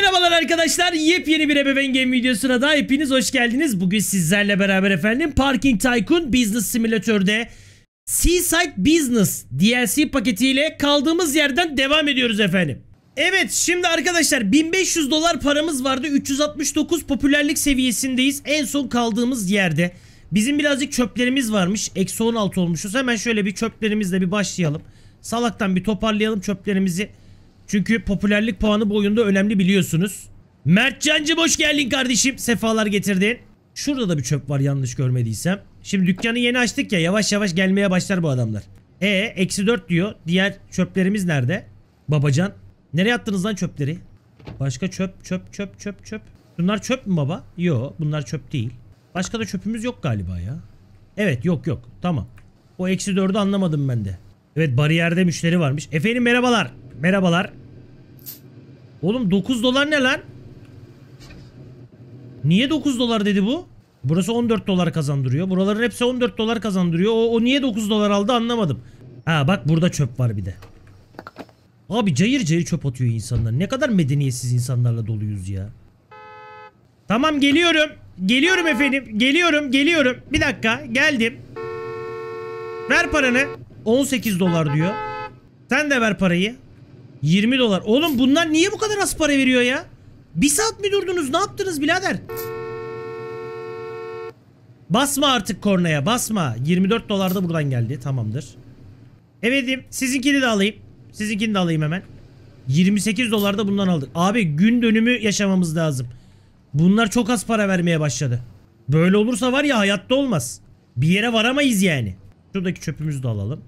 Merhabalar arkadaşlar, yepyeni bir ebeveyn game videosuna da hepiniz hoş geldiniz. Bugün sizlerle beraber efendim Parking Tycoon Business Simulator'de Seaside Business DLC paketiyle kaldığımız yerden devam ediyoruz efendim. Evet, şimdi arkadaşlar 1500 dolar paramız vardı, 369 popülerlik seviyesindeyiz en son kaldığımız yerde. Bizim birazcık çöplerimiz varmış, eksi 16 olmuşuz. Hemen şöyle bir çöplerimizle bir başlayalım. Salaktan bir toparlayalım çöplerimizi. Çünkü popülerlik puanı bu oyunda önemli, biliyorsunuz. Mert Cancım hoş geldin kardeşim. Sefalar getirdin. Şurada da bir çöp var yanlış görmediysem. Şimdi dükkanı yeni açtık ya, yavaş yavaş gelmeye başlar bu adamlar. Eksi 4 diyor. Diğer çöplerimiz nerede? Babacan. Nereye attınız lan çöpleri? Başka çöp. Bunlar çöp mü baba? Yok, bunlar çöp değil. Başka da çöpümüz yok galiba ya. Evet, yok. Tamam. O eksi 4'ü anlamadım ben de. Evet, bariyerde müşteri varmış. Efendim merhabalar. Merhabalar. Oğlum 9 dolar ne lan? Niye 9 dolar dedi bu? Burası 14 dolar kazandırıyor. Buraların hepsi 14 dolar kazandırıyor. O niye 9 dolar aldı anlamadım. Ha bak, burada çöp var bir de. Abi cayır cayır çöp atıyor insanlar. Ne kadar medeniyetsiz insanlarla doluyuz ya. Tamam, geliyorum. Geliyorum efendim. Geliyorum. Bir dakika, geldim. Ver paranı. 18 dolar diyor. Sen de ver parayı. 20 dolar. Oğlum bunlar niye bu kadar az para veriyor ya? Bir saat mi durdunuz? Ne yaptınız birader? Basma artık kornaya, basma. 24 dolar da buradan geldi. Tamamdır. Evetim, sizinkini de alayım hemen. 28 dolar da bundan aldık. Abi gün dönümü yaşamamız lazım. Bunlar çok az para vermeye başladı. Böyle olursa var ya, hayatta olmaz. Bir yere varamayız yani. Şuradaki çöpümüzü de alalım.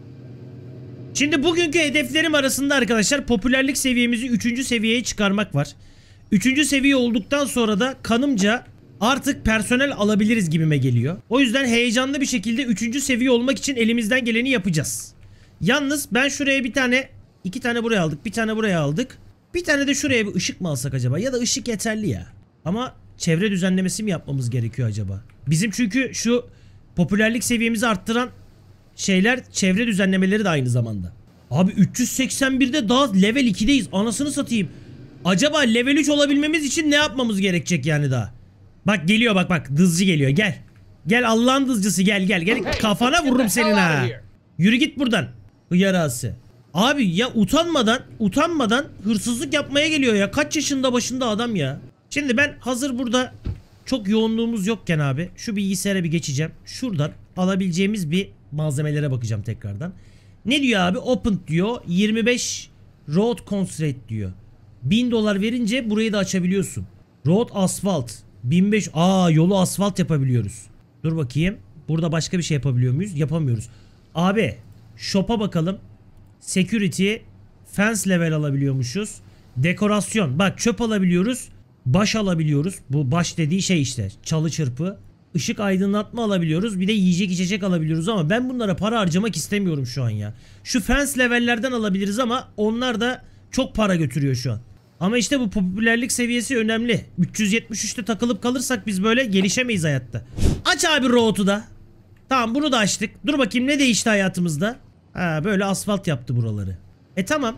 Şimdi bugünkü hedeflerim arasında arkadaşlar popülerlik seviyemizi 3. seviyeye çıkarmak var. 3. seviye olduktan sonra da kanımca artık personel alabiliriz gibime geliyor. O yüzden heyecanlı bir şekilde 3. seviye olmak için elimizden geleni yapacağız. Yalnız ben şuraya iki tane buraya aldık, bir tane buraya aldık. Bir tane de şuraya bir ışık mı alsak acaba? Ya da ışık yeterli ya. Ama çevre düzenlemesi mi yapmamız gerekiyor acaba? Bizim çünkü şu popülerlik seviyemizi arttıran şeyler çevre düzenlemeleri de aynı zamanda. Abi 381'de daha level 2'deyiz. Anasını satayım. Acaba level 3 olabilmemiz için ne yapmamız gerekecek yani daha? Bak geliyor, bak dızcı geliyor, gel. Gel Allah'ın dızcısı, gel. Kafana vururum senin ha. Yürü git buradan. Hıyarası. Abi ya utanmadan hırsızlık yapmaya geliyor ya. Kaç yaşında başında adam ya. Şimdi ben hazır burada çok yoğunluğumuz yokken abi şu bilgisayara bir geçeceğim. Şuradan alabileceğimiz bir malzemelere bakacağım tekrardan. Ne diyor abi? Open diyor. 25 road constraint diyor. 1000 dolar verince burayı da açabiliyorsun. Road asfalt. 1500. Yolu asfalt yapabiliyoruz. Dur bakayım. Burada başka bir şey yapabiliyor muyuz? Yapamıyoruz. Abi shop'a bakalım. Security. Fence level alabiliyormuşuz. Dekorasyon. Bak çöp alabiliyoruz. Baş alabiliyoruz. Bu baş dediği şey işte. Çalı çırpı. Işık aydınlatma alabiliyoruz. Bir de yiyecek içecek alabiliyoruz ama ben bunlara para harcamak istemiyorum şu an ya. Şu fence levellerden alabiliriz ama onlar da çok para götürüyor şu an. Ama işte bu popülerlik seviyesi önemli. 373'te takılıp kalırsak biz böyle gelişemeyiz hayatta. Aç abi road'u da. Tamam, bunu da açtık. Dur bakayım ne değişti hayatımızda. Böyle asfalt yaptı buraları. Tamam.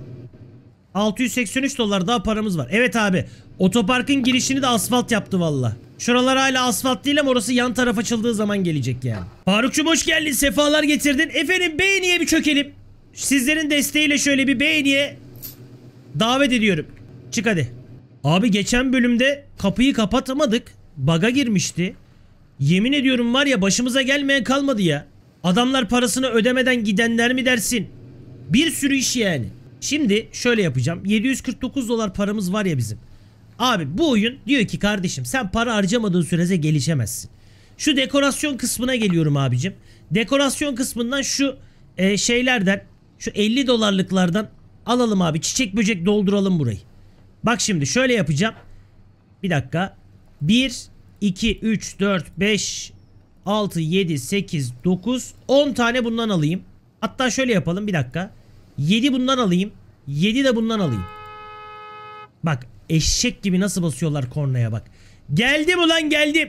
683 dolar daha paramız var. Evet abi. Otoparkın girişini de asfalt yaptı valla. Şuralar hala asfalt değil ama orası yan taraf açıldığı zaman gelecek yani. Farukçum hoş geldin. Sefalar getirdin. Efendim beğeniye bir çökelim. Sizlerin desteğiyle şöyle bir beğeniye davet ediyorum. Çık hadi. Abi geçen bölümde kapıyı kapatamadık. Bug'a girmişti. Yemin ediyorum var ya, başımıza gelmeyen kalmadı ya. Adamlar parasını ödemeden gidenler mi dersin? Bir sürü iş yani. Şimdi şöyle yapacağım. 749 dolar paramız var ya bizim. Abi bu oyun diyor ki kardeşim sen para harcamadığın sürece gelişemezsin. Şu dekorasyon kısmına geliyorum abicim. Dekorasyon kısmından şu şeylerden, şu 50 dolarlıklardan alalım abi. Çiçek böcek dolduralım burayı. Bak şimdi şöyle yapacağım. Bir dakika. 1, 2, 3, 4, 5, 6, 7, 8, 9, 10 tane bundan alayım. Hatta şöyle yapalım bir dakika. 7 bundan alayım. 7 de bundan alayım. Bak eşek gibi nasıl basıyorlar kornaya bak. Geldim ulan geldim.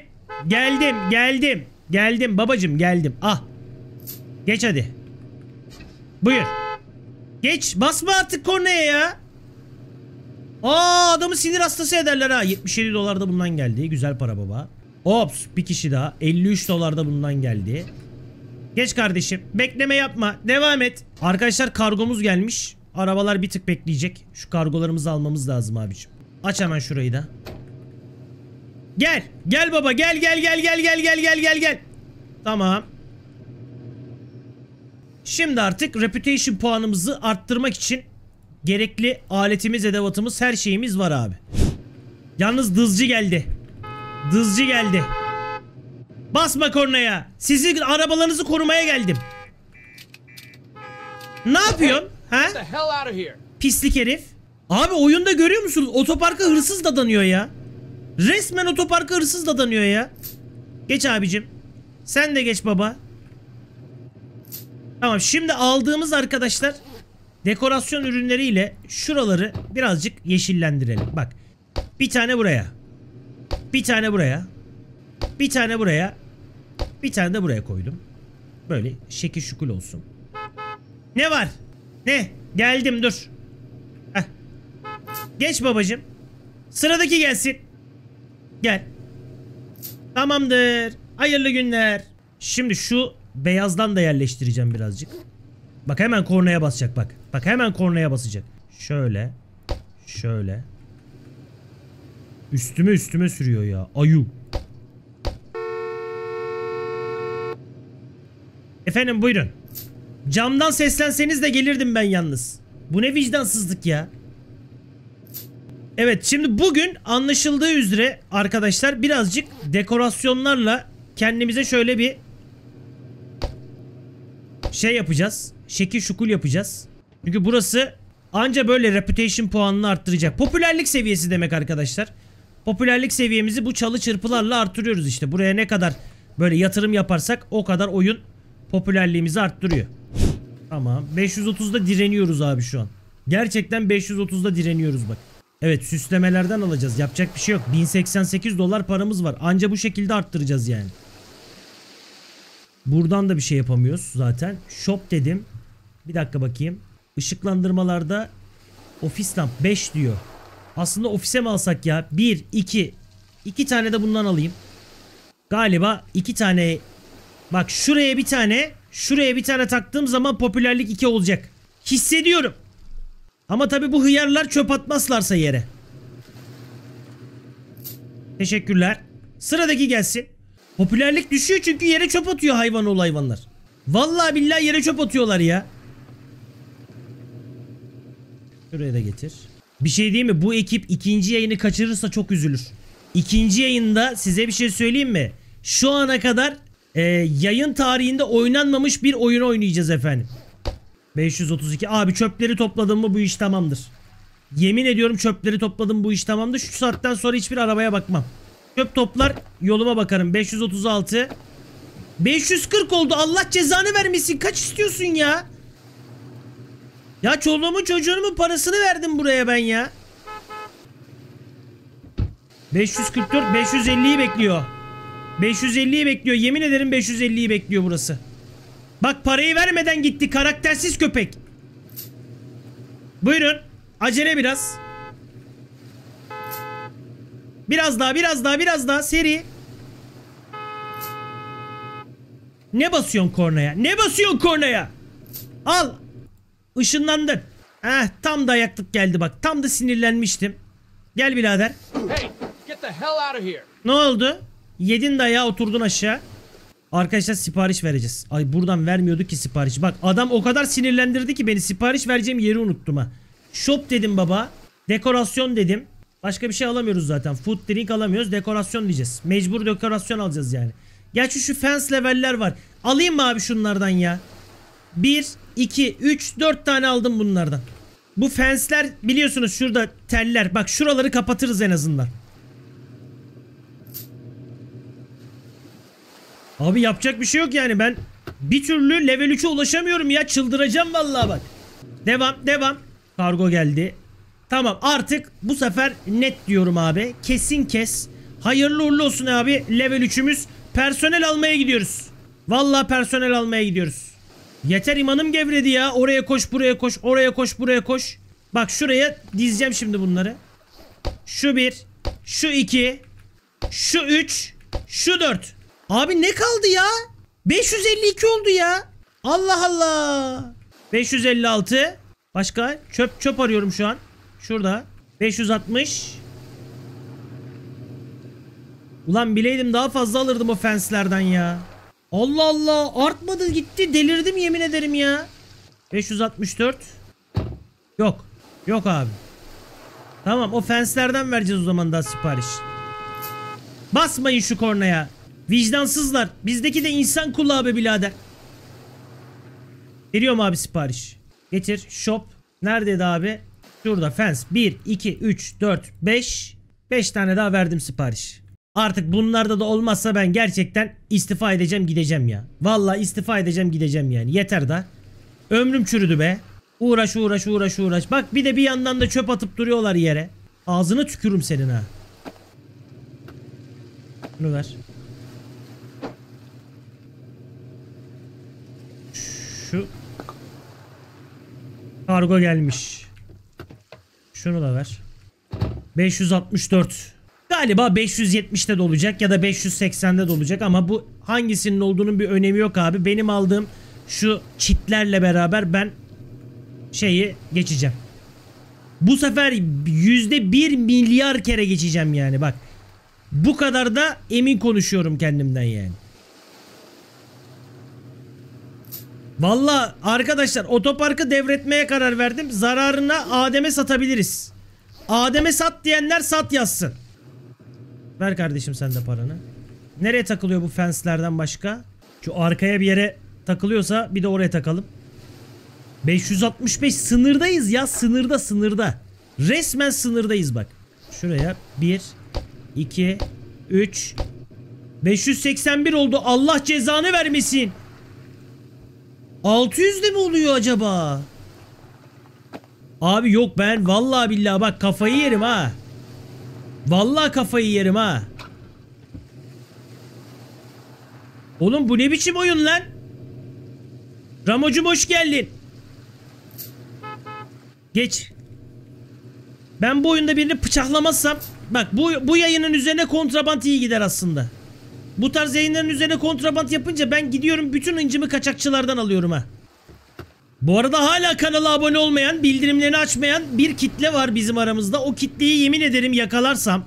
Geldim babacım geldim. Ah. Geç hadi. Buyur. Geç, basma artık kornaya ya. Adamı sinir hastası ederler ha. 77 dolar da bundan geldi. Güzel para baba. Ops, bir kişi daha. 53 dolar da bundan geldi. Geç kardeşim. Bekleme yapma. Devam et. Arkadaşlar kargomuz gelmiş. Arabalar bir tık bekleyecek. Şu kargolarımızı almamız lazım abicim. Aç hemen şurayı da. Gel. Gel baba. Gel. Tamam. Şimdi artık reputation puanımızı arttırmak için gerekli aletimiz, edevatımız, her şeyimiz var abi. Yalnız dızcı geldi. Dızcı geldi. Basma kornaya. Sizin arabalarınızı korumaya geldim. Ne yapıyorsun? Ha? Pislik herif. Abi oyunda görüyor musunuz? Otoparka hırsız dadanıyor ya. Resmen otoparka hırsız dadanıyor ya. Geç abicim. Sen de geç baba. Tamam, şimdi aldığımız arkadaşlar dekorasyon ürünleriyle şuraları birazcık yeşillendirelim. Bak. Bir tane buraya. Bir tane buraya. Bir tane buraya. Bir tane de buraya koydum. Böyle şekil şukul olsun. Ne var? Ne? Geldim, dur. Heh. Geç babacım. Sıradaki gelsin. Gel. Tamamdır. Hayırlı günler. Şimdi şu beyazdan da yerleştireceğim birazcık. Bak hemen kornaya basacak bak. Bak hemen kornaya basacak. Şöyle. Şöyle. Üstüme sürüyor ya. Ayu. Efendim buyurun. Camdan seslenseniz de gelirdim ben yalnız. Bu ne vicdansızlık ya. Evet, şimdi bugün anlaşıldığı üzere arkadaşlar birazcık dekorasyonlarla kendimize şöyle bir şey yapacağız. Şekil şukul yapacağız. Çünkü burası anca böyle reputation puanını arttıracak. Popülerlik seviyesi demek arkadaşlar. Popülerlik seviyemizi bu çalı çırpılarla artırıyoruz işte. Buraya ne kadar böyle yatırım yaparsak o kadar oyun popülerliğimizi arttırıyor. Tamam. 530'da direniyoruz abi şu an. Gerçekten 530'da direniyoruz bak. Evet, süslemelerden alacağız. Yapacak bir şey yok. 1088 dolar paramız var. Anca bu şekilde arttıracağız yani. Buradan da bir şey yapamıyoruz zaten. Shop dedim. Bir dakika bakayım. Işıklandırmalarda ofis lamp 5 diyor. Aslında ofise mi alsak ya? 1, 2. 2 tane de bundan alayım. Galiba 2 tane. Bak şuraya bir tane. Şuraya bir tane taktığım zaman popülerlik 2 olacak. Hissediyorum. Ama tabi bu hıyarlar çöp atmazlarsa yere. Teşekkürler. Sıradaki gelsin. Popülerlik düşüyor çünkü yere çöp atıyor hayvanoğlu hayvanlar. Vallahi billahi yere çöp atıyorlar ya. Şuraya da getir. Bir şey değil mi? Bu ekip ikinci yayını kaçırırsa çok üzülür. İkinci yayında size bir şey söyleyeyim mi? Şu ana kadar yayın tarihinde oynanmamış bir oyun oynayacağız efendim. 532. Abi çöpleri topladım mı bu iş tamamdır. Yemin ediyorum çöpleri topladım, bu iş tamamdır. Şu saatten sonra hiçbir arabaya bakmam. Çöp toplar yoluma bakarım. 536. 540 oldu. Allah cezanı vermesin. Kaç istiyorsun ya? Ya çoluğumun çocuğumun parasını verdim buraya ben ya. 544. 550'yi bekliyor. 550'yi bekliyor. Yemin ederim 550'yi bekliyor burası. Bak parayı vermeden gitti karaktersiz köpek. Buyurun. Acele biraz. Biraz daha seri. Ne basıyorsun kornaya? Ne basıyorsun kornaya? Al. Işınlandın. Tam da ayaklık geldi bak. Tam da sinirlenmiştim. Gel birader. Hey, get the hell out of here. Ne oldu? Yedin dayağı, oturdun aşağı. Arkadaşlar sipariş vereceğiz. Ay buradan vermiyorduk ki sipariş. Bak adam o kadar sinirlendirdi ki beni, sipariş vereceğim yeri unuttum ha. Shop dedim baba. Dekorasyon dedim. Başka bir şey alamıyoruz zaten. Food drink alamıyoruz. Dekorasyon diyeceğiz. Mecbur dekorasyon alacağız yani. Gerçi şu fence leveller var. Alayım mı abi şunlardan ya? 1, 2, 3, 4 tane aldım bunlardan. Bu fence'ler biliyorsunuz şurada teller. Bak şuraları kapatırız en azından. Abi yapacak bir şey yok yani, ben bir türlü level 3'e ulaşamıyorum ya, çıldıracağım vallahi bak. Devam. Kargo geldi. Tamam artık bu sefer net diyorum abi. Kesin kes. Hayırlı uğurlu olsun abi, level 3'ümüz. Personel almaya gidiyoruz. Vallahi personel almaya gidiyoruz. Yeter, imanım gevredi ya. Oraya koş buraya koş. Oraya koş buraya koş. Bak şuraya dizeceğim şimdi bunları. Şu 1. Şu 2. Şu 3. Şu 4. Abi ne kaldı ya? 552 oldu ya. Allah Allah. 556. Başka? Çöp arıyorum şu an. Şurada. 560. Ulan bileydim daha fazla alırdım o fenslerden ya. Allah Allah. Artmadı gitti. Delirdim yemin ederim ya. 564. Yok. Yok abi. Tamam o fenslerden vereceğiz o zaman daha sipariş. Basmayın şu kornaya. Vicdansızlar. Bizdeki de insan kulağı be birader. Veriyorum abi sipariş. Getir. Shop. Neredeydi abi? Şurada fence. 1, 2, 3, 4, 5. 5 tane daha verdim sipariş. Artık bunlarda da olmazsa ben gerçekten istifa edeceğim gideceğim ya. Vallahi istifa edeceğim gideceğim yani. Yeter da. Ömrüm çürüdü be. Uğraş uğraş uğraş uğraş. Bak bir de bir yandan da çöp atıp duruyorlar yere. Ağzını tükürüm senin ha. Bunu ver. Şu kargo gelmiş. Şunu da ver. 564. Galiba 570'te de olacak ya da 580'de de olacak ama bu hangisinin olduğunun bir önemi yok abi. Benim aldığım şu çitlerle beraber ben şeyi geçeceğim. Bu sefer %1 milyar kere geçeceğim yani bak. Bu kadar da emin konuşuyorum kendimden yani. Valla arkadaşlar otoparkı devretmeye karar verdim. Zararına Adem'e satabiliriz. Adem'e sat diyenler sat yazsın. Ver kardeşim sen de paranı. Nereye takılıyor bu fenslerden başka? Şu arkaya bir yere takılıyorsa bir de oraya takalım. 565 sınırdayız ya, sınırda. Resmen sınırdayız bak. Şuraya 1 2 3 581 oldu. Allah cezanı vermesin. 600 de mi oluyor acaba? Abi yok ben vallahi billahi bak kafayı yerim ha. Vallahi kafayı yerim ha. Oğlum bu ne biçim oyun lan? Ramocum hoş geldin. Geç. Ben bu oyunda birini bıçaklamazsam bak bu yayının üzerine kontraband iyi gider aslında. Bu tarz yayınların üzerine kontraband yapınca ben gidiyorum bütün incimi kaçakçılardan alıyorum ha. Bu arada hala kanala abone olmayan, bildirimlerini açmayan bir kitle var bizim aramızda. O kitleyi yemin ederim yakalarsam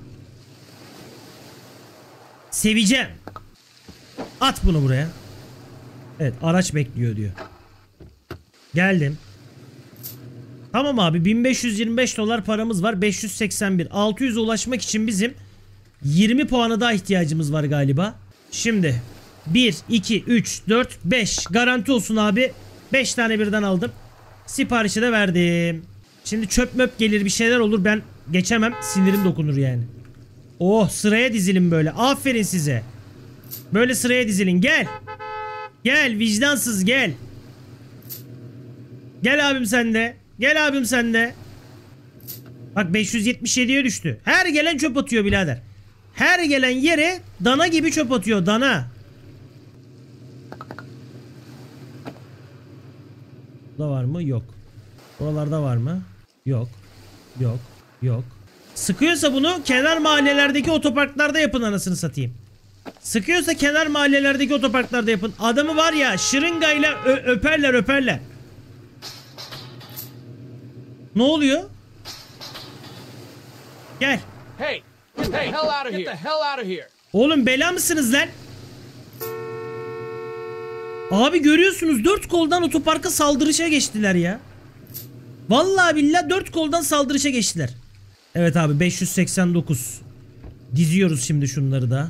seveceğim. At bunu buraya. Evet araç bekliyor diyor. Geldim. Tamam abi 1525 dolar paramız var. 581. 600'e ulaşmak için bizim 20 puanı daha ihtiyacımız var galiba. Şimdi 1, 2, 3, 4, 5 garanti olsun abi. 5 tane birden aldım. Siparişi de verdim. Şimdi çöp möp gelir bir şeyler olur ben geçemem. Sinirim dokunur yani. Oh sıraya dizilin böyle. Aferin size. Böyle sıraya dizilin. Gel. Gel vicdansız gel. Gel abim sen de. Gel abim sen de. Bak 577'ye düştü. Her gelen çöp atıyor birader. Her gelen yere dana gibi çöp atıyor. Dana. Da var mı? Yok. Oralarda var mı? Yok. Yok. Yok. Sıkıyorsa bunu kenar mahallelerdeki otoparklarda yapın anasını satayım. Sıkıyorsa kenar mahallelerdeki otoparklarda yapın. Adamı var ya şırıngayla öperler. Ne oluyor? Gel. Hey, get the hell out of here. Get the hell out of here. Oğlum bela mısınız lan? Abi görüyorsunuz 4 koldan otoparka saldırışa geçtiler ya. Vallahi billahi 4 koldan saldırışa geçtiler. Evet abi 589. Diziyoruz şimdi şunları da.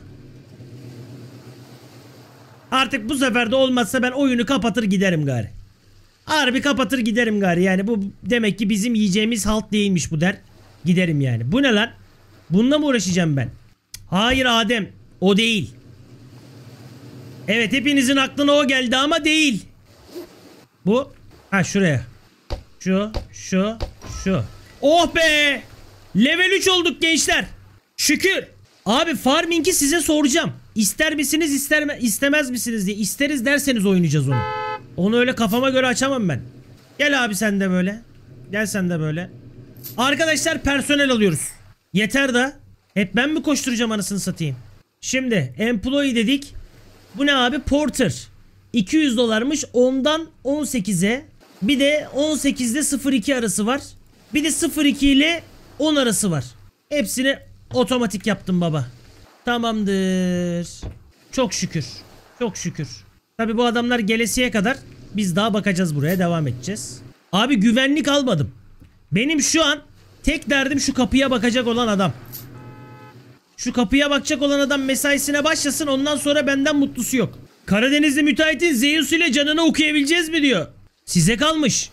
Artık bu sefer de olmazsa ben oyunu kapatır giderim gari. Harbi kapatır giderim gari yani bu demek ki bizim yiyeceğimiz halt değilmiş bu der. Giderim yani. Bu ne lan? Bununla mı uğraşacağım ben? Hayır Adem o değil. Evet hepinizin aklına o geldi ama değil. Bu. Ha şuraya. Şu. Oh be. Level 3 olduk gençler. Şükür. Abi farming'i size soracağım. İster misiniz istemez misiniz diye. İsteriz derseniz oynayacağız onu. Onu öyle kafama göre açamam ben. Gel abi sen de böyle. Gel sen de böyle. Arkadaşlar personel alıyoruz. Yeter da. Hep ben mi koşturacağım anasını satayım? Şimdi employee dedik. Bu ne abi? Porter. 200 dolarmış. 10'dan 18'e. Bir de 18'de 0-2 arası var. Bir de 0-2 ile 10 arası var. Hepsini otomatik yaptım baba. Tamamdır. Çok şükür. Çok şükür. Tabi bu adamlar gelesiye kadar biz daha bakacağız, buraya devam edeceğiz. Abi güvenlik almadım. Benim şu an tek derdim şu kapıya bakacak olan adam. Şu kapıya bakacak olan adam mesaisine başlasın, ondan sonra benden mutlusu yok. Karadenizli müteahhitin Zeus ile canını okuyabileceğiz mi diyor. Size kalmış.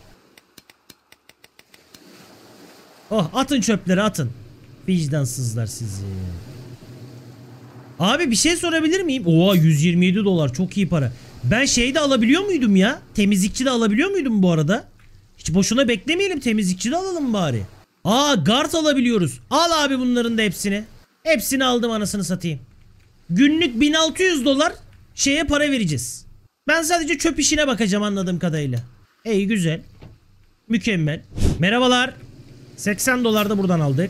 Oh, atın çöpleri atın. Vicdansızlar sizi. Abi bir şey sorabilir miyim? Oha 127 dolar çok iyi para. Ben şeyi de alabiliyor muydum ya? Temizlikçi de alabiliyor muydum bu arada? Hiç boşuna beklemeyelim, temizlikçi de alalım bari. Aa, guard alabiliyoruz. Al abi bunların da hepsini. Hepsini aldım anasını satayım. Günlük 1600 dolar şeye para vereceğiz. Ben sadece çöp işine bakacağım anladığım kadarıyla. İyi, güzel. Mükemmel. Merhabalar. 80 dolar da buradan aldık.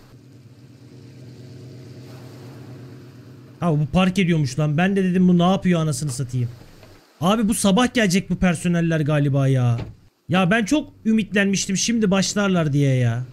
Abi bu park ediyormuş lan. Ben de dedim bu ne yapıyor anasını satayım. Abi bu sabah gelecek bu personeller galiba ya. Ya ben çok ümitlenmiştim şimdi başlarlar diye ya.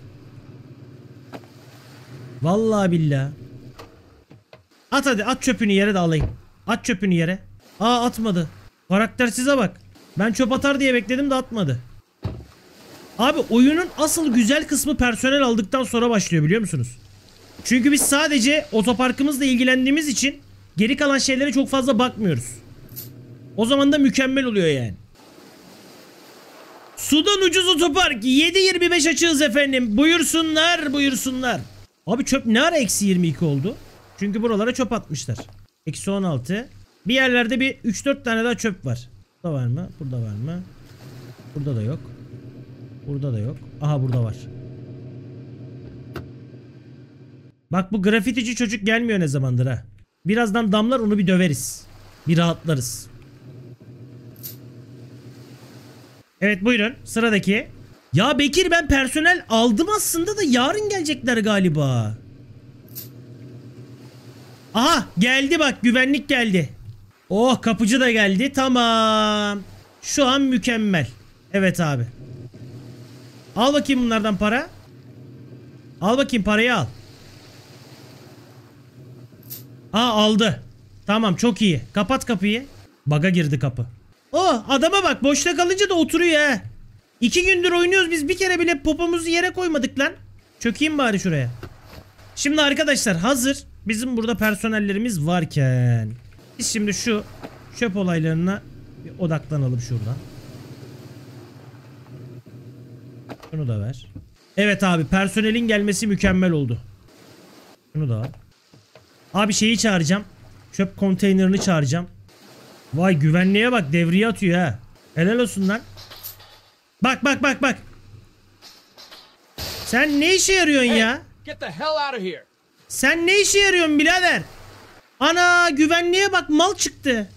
Vallahi billahi. At hadi, at çöpünü yere de alayım. At çöpünü yere. Aa, atmadı. Karaktersize bak. Ben çöp atar diye bekledim de atmadı. Abi oyunun asıl güzel kısmı personel aldıktan sonra başlıyor, biliyor musunuz? Çünkü biz sadece otoparkımızla ilgilendiğimiz için geri kalan şeylere çok fazla bakmıyoruz. O zaman da mükemmel oluyor yani. Sudan ucuz otopark 7.25 açığız efendim. Buyursunlar, buyursunlar. Abi çöp ne ara eksi 22 oldu? Çünkü buralara çöp atmışlar. Eksi 16. Bir yerlerde bir 3-4 tane daha çöp var. Burada var mı? Burada var mı? Burada da yok. Burada da yok. Aha, burada var. Bak bu grafitici çocuk gelmiyor ne zamandır ha. Birazdan damlar, onu bir döveriz. Bir rahatlarız. Evet buyurun sıradaki. Ya Bekir, ben personel aldım aslında da yarın gelecekler galiba. Aha geldi bak, güvenlik geldi. Oh, kapıcı da geldi, tamam. Şu an mükemmel. Evet abi. Al bakayım bunlardan para. Al bakayım, parayı al. Aa, aldı. Tamam, çok iyi. Kapat kapıyı. Baga girdi kapı. Oh, adama bak, boşta kalınca da oturuyor ha. 2 gündür oynuyoruz biz, bir kere bile popomuzu yere koymadık lan. Çökeyim bari şuraya. Şimdi arkadaşlar, hazır bizim burada personellerimiz varken biz şimdi şu çöp olaylarına bir odaklanalım şuradan. Şunu da ver. Evet abi, personelin gelmesi mükemmel oldu. Şunu da al. Abi şeyi çağıracağım. Çöp konteynerini çağıracağım. Vay, güvenliğe bak, devriye atıyor ha. Helal olsun lan. Bak bak bak bak. Sen ne işe yarıyorsun ya? Get the hell out of here. Sen ne işe yarıyorsun birader? Ana, güvenliğe bak, mal çıktı.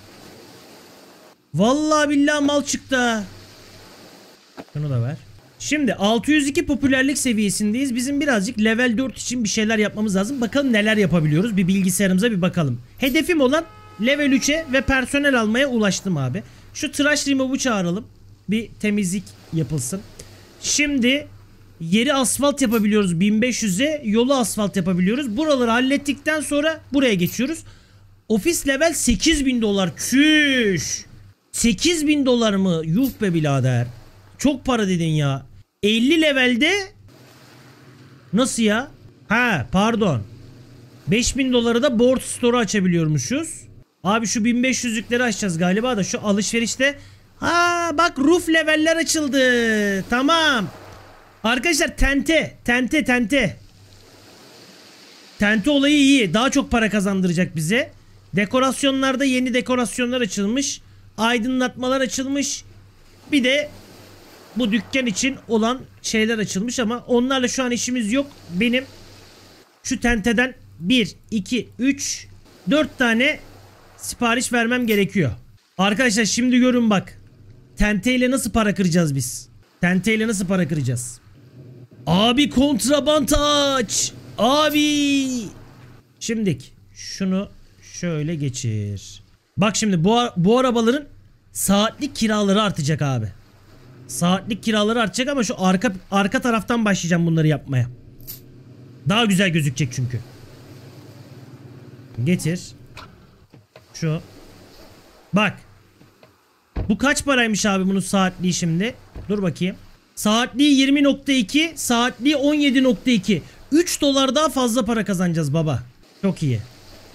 Vallahi billahi mal çıktı. Şunu da ver. Şimdi 602 popülerlik seviyesindeyiz. Bizim birazcık level 4 için bir şeyler yapmamız lazım. Bakalım neler yapabiliyoruz. Bir bilgisayarımıza bir bakalım. Hedefim olan level 3'e ve personel almaya ulaştım abi. Şu trash remove'u çağıralım. Bir temizlik yapılsın. Şimdi yeri asfalt yapabiliyoruz 1500'e. Yolu asfalt yapabiliyoruz. Buraları hallettikten sonra buraya geçiyoruz. Ofis level 8000 dolar. Çüş. 8000 dolar mı? Yuh be birader. Çok para dedin ya. 50 levelde nasıl ya? Ha pardon. 5000 doları da board store açabiliyormuşuz. Abi şu 1500'lükleri açacağız galiba da şu alışverişte. Ha bak, roof leveller açıldı. Tamam. Arkadaşlar tente olayı iyi. Daha çok para kazandıracak bize. Dekorasyonlarda yeni dekorasyonlar açılmış. Aydınlatmalar açılmış. Bir de bu dükkan için olan şeyler açılmış ama onlarla şu an işimiz yok. Benim şu tenteden 1, 2, 3, 4 tane sipariş vermem gerekiyor. Arkadaşlar şimdi görün bak. Tenteyle nasıl para kıracağız biz? Tenteyle nasıl para kıracağız? Abi kontrabant aç. Abi. Şimdik şunu şöyle geçir. Bak şimdi bu arabaların saatlik kiraları artacak abi. Saatlik kiraları artacak ama şu arka taraftan başlayacağım bunları yapmaya. Daha güzel gözükecek çünkü. Getir. Şu. Bak. Bu kaç paraymış abi bunun saatliği şimdi? Dur bakayım. Saatliği 20.2, saatliği 17.2. 3 dolar daha fazla para kazanacağız baba. Çok iyi.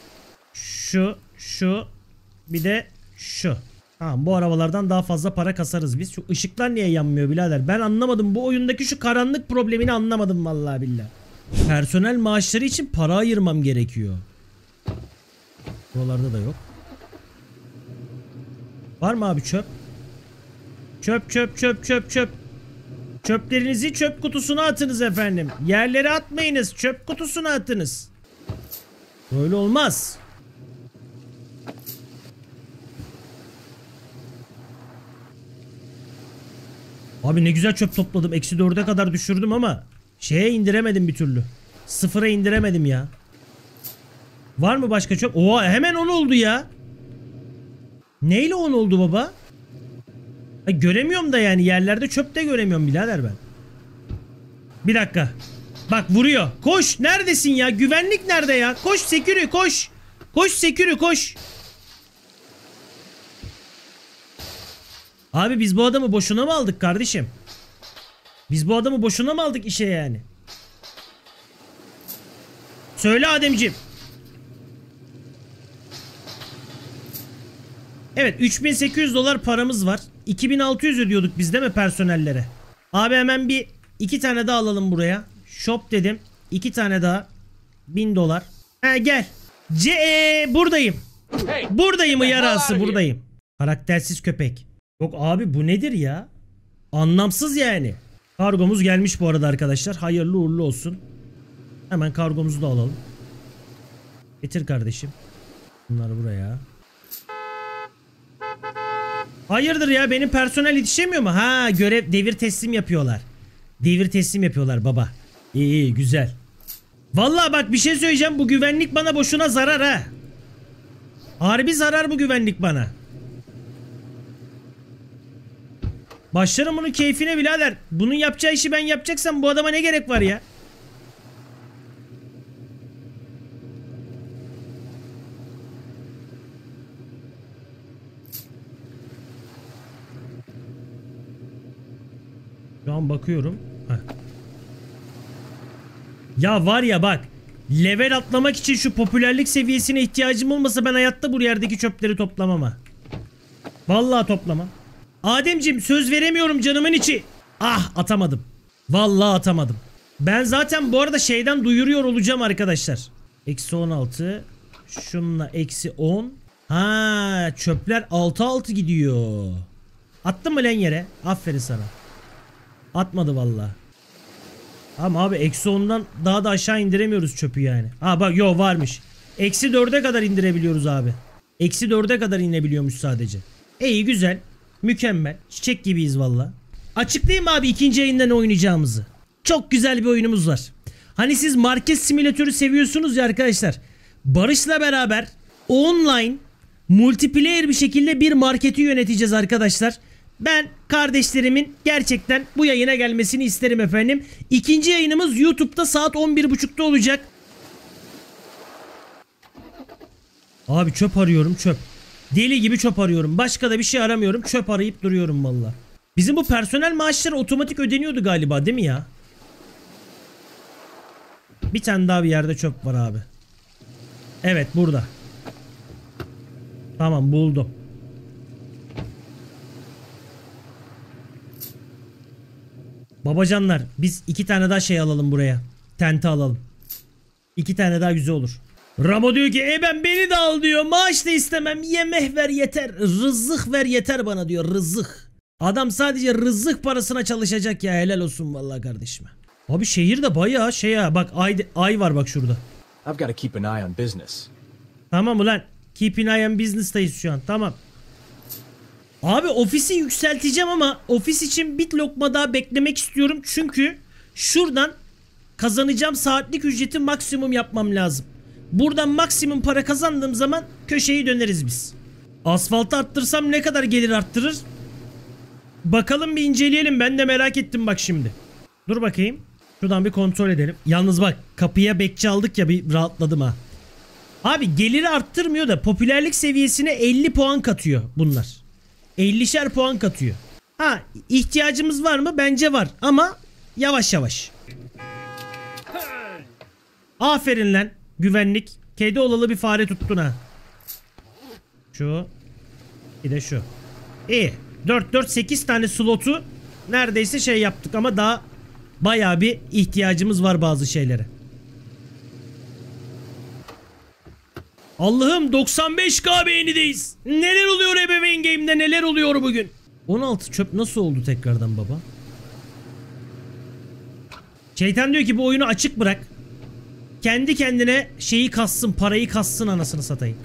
Şu. Bir de şu. Tamam, bu arabalardan daha fazla para kasarız biz. Şu ışıklar niye yanmıyor birader? Ben anlamadım. Bu oyundaki şu karanlık problemini anlamadım vallahi billahi. Personel maaşları için para ayırmam gerekiyor. Buralarda da yok. Var mı abi çöp? Çöp. Çöplerinizi çöp kutusuna atınız efendim. Yerlere atmayınız. Çöp kutusuna atınız. Böyle olmaz. Abi ne güzel çöp topladım. -4'e kadar düşürdüm ama şeye indiremedim bir türlü. Sıfıra indiremedim ya. Var mı başka çöp? Oha, hemen 10 oldu ya. Neyle 10 oldu baba? Ha, göremiyorum da yani yerlerde çöp de göremiyorum birader ben. Bir dakika. Bak vuruyor. Koş, neredesin ya? Güvenlik nerede ya? Koş security, koş. Koş security, koş. Abi biz bu adamı boşuna mı aldık kardeşim? Biz bu adamı boşuna mı aldık işe yani? Söyle Ademciğim. Evet, 3800 dolar paramız var. 2600 ödüyorduk biz değil mi personellere? Abi hemen iki tane daha alalım buraya. Shop dedim. 2 tane daha. 1000 dolar. He gel. Buradayım. Buradayım yarası, buradayım. Karaktersiz köpek. Yok abi, bu nedir ya? Anlamsız yani. Kargomuz gelmiş bu arada arkadaşlar. Hayırlı uğurlu olsun. Hemen kargomuzu da alalım. Getir kardeşim. Bunları buraya. Hayırdır ya, benim personel yetişemiyor mu? Ha, devir teslim yapıyorlar. Devir teslim yapıyorlar baba. İyi güzel. Vallahi bak bir şey söyleyeceğim, bu güvenlik bana boşuna zarar ha. Harbi zarar bu güvenlik bana. Başlarım bunun keyfine birader. Bunun yapacağı işi ben yapacaksam bu adama ne gerek var ya? Şu an bakıyorum. Heh. Ya var ya bak. Level atlamak için şu popülerlik seviyesine ihtiyacım olmasa ben hayatta bu yerdeki çöpleri toplamam ha. Vallahi toplamam. Ademciğim söz veremiyorum canımın içi. Ah, atamadım. Vallahi atamadım. Ben zaten bu arada şeyden duyuruyor olacağım arkadaşlar. -16. Şununla -10. Ha, çöpler 6-6 gidiyor. Attın mı lan yere? Aferin sana. Atmadı vallahi. Ama abi -10'dan daha da aşağı indiremiyoruz çöpü yani. Ha bak, yo varmış. -4'e kadar indirebiliyoruz abi. -4'e kadar inebiliyormuş sadece. İyi güzel. Mükemmel. Çiçek gibiyiz valla. Açıklayayım abi ikinci yayında ne oynayacağımızı. Çok güzel bir oyunumuz var. Hani siz market simülatörü seviyorsunuz ya arkadaşlar. Barış'la beraber online multiplayer bir şekilde bir marketi yöneteceğiz arkadaşlar. Ben kardeşlerimin gerçekten bu yayına gelmesini isterim efendim. İkinci yayınımız YouTube'da saat 11.30'da olacak. Abi çöp arıyorum, çöp. Deli gibi çöp arıyorum. Başka da bir şey aramıyorum. Çöp arayıp duruyorum valla. Bizim bu personel maaşları otomatik ödeniyordu galiba değil mi ya? Bir tane daha bir yerde çöp var abi. Evet, burada. Tamam, buldum. Babacanlar, biz 2 tane daha şey alalım buraya. Tente alalım. 2 tane daha güzel olur. Ramo diyor ki beni de al diyor. Maaş da istemem. Yemek ver yeter. Rızık ver yeter bana diyor. Rızık. Adam sadece rızık parasına çalışacak ya. Helal olsun vallahi kardeşime. Abi şehir de bayağı şey ya. Bak ay var bak şurada. I've got to keep an eye on business. Tamam ulan. Keep an eye on business'tayız şu an. Tamam. Abi ofisi yükselteceğim ama ofis için bir lokma daha beklemek istiyorum. Çünkü şuradan kazanacağım saatlik ücreti maksimum yapmam lazım. Buradan maksimum para kazandığım zaman köşeyi döneriz biz. Asfaltı arttırsam ne kadar gelir arttırır? Bakalım bir inceleyelim. Ben de merak ettim bak şimdi. Dur bakayım. Şuradan bir kontrol edelim. Yalnız bak kapıya bekçi aldık ya, bir rahatladım ha. Abi geliri arttırmıyor da popülerlik seviyesine 50 puan katıyor bunlar. 50'şer puan katıyor. Ha, ihtiyacımız var mı? Bence var ama yavaş yavaş. Aferin lan güvenlik. Kedi olalı bir fare tuttun ha. Şu. Bir de şu. İyi. 4-8 tane slotu neredeyse şey yaptık ama daha bayağı bir ihtiyacımız var bazı şeylere. Allah'ım 95K beğenideyiz. Neler oluyor ebeveyn game'de, neler oluyor bugün? 16 çöp nasıl oldu tekrardan baba? Şeytan diyor ki bu oyunu açık bırak. Kendi kendine şeyi kassın, parayı kassın, anasını satayım.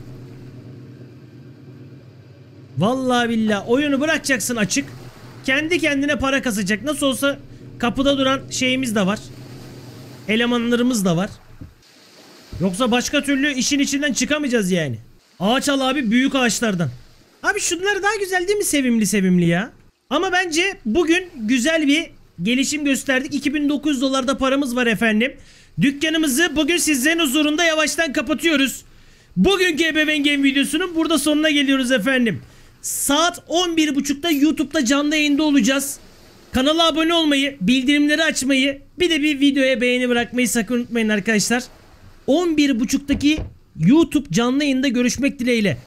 Vallahi billahi oyunu bırakacaksın açık. Kendi kendine para kasacak. Nasıl olsa kapıda duran şeyimiz de var. Elemanlarımız da var. Yoksa başka türlü işin içinden çıkamayacağız yani. Ağaç al abi, büyük ağaçlardan. Abi şunlar daha güzel değil mi, sevimli sevimli ya? Ama bence bugün güzel bir gelişim gösterdik. 2900 dolarda paramız var efendim. Dükkanımızı bugün sizlerin huzurunda yavaştan kapatıyoruz. Bugünkü ebeveyn game videosunun burada sonuna geliyoruz efendim. Saat 11.30'da YouTube'da canlı yayında olacağız. Kanala abone olmayı, bildirimleri açmayı, bir de bir videoya beğeni bırakmayı sakın unutmayın arkadaşlar. 11.30'daki YouTube canlı yayında görüşmek dileğiyle.